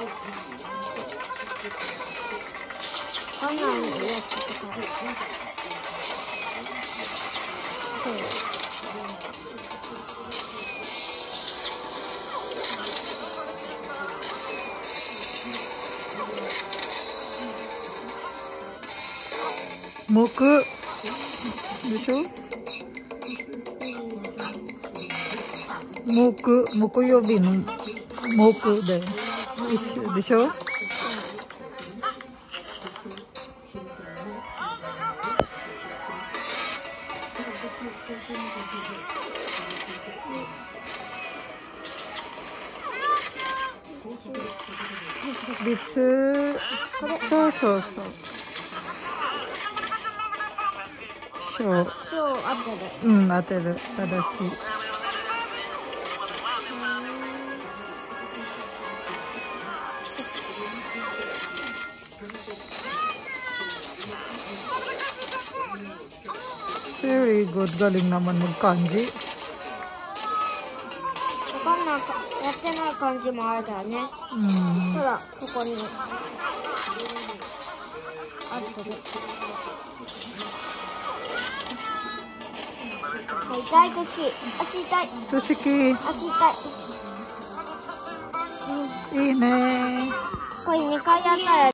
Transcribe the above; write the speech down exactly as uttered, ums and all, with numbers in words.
こんなんね、 木でしょ。木、木曜日の木で一緒でしょ。別、そうそうそう。そう。 そう、当てる。 うん、当てる。正しい。Very good. Galing naman mag-kanji. わかんないか、やってない感じもあるだよね。 うん。 ほら、ここに。あってる。痛い時、足痛い。 としき。 足痛い。 いいね。 これにかいやったら